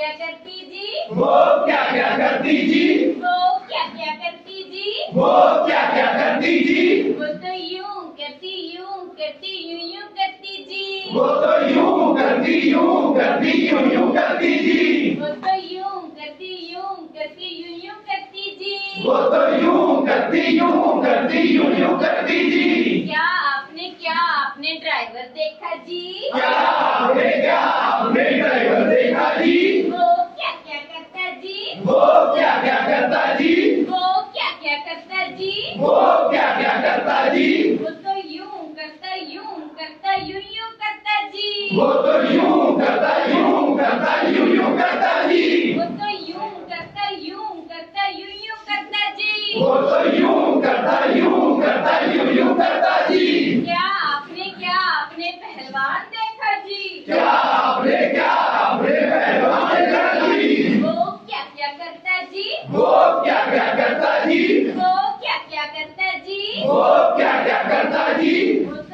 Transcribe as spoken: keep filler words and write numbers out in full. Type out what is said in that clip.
क्या करती जी? वो क्या क्या करती जी? वो क्या क्या करती जी? वो क्या क्या करती जी? वो तो यूं करती यूं करती यूं यूं करती जी। वो तो यूं करती यूं करती यूं यूं करती जी। वो तो यूं करती यूं करती यूं यूं करती जी। वो तो यूं करती यूं करती यूं यूं करती जी। क्या आपने क्या आपने ड्राइवर देखा जी? क्या आपने क्या आपने ड्राइवर देखा जी? वो क्या क्या करता जी? वो क्या क्या करता जी? वो क्या क्या करता जी? वो क्या क्या करता जी? वो तो यूं करता यूं करता यूं यूं करता जी। वो तो यूं करता यूं करता यूं यूं करता जी। वो तो यूं करता यूं करता यूं यूं करता जी। वो तो यूं करता यूं करता यूं यूं करता जी। क्या आपने क्या आपने पहलवान देखा जी? क्या आपने क्या आपने पहलवान देखा जी? वो क्या क्या करता जी? वो क्या क्या करता जी? वो क्या क्या करता जी? वो क्या क्या करता जी? वो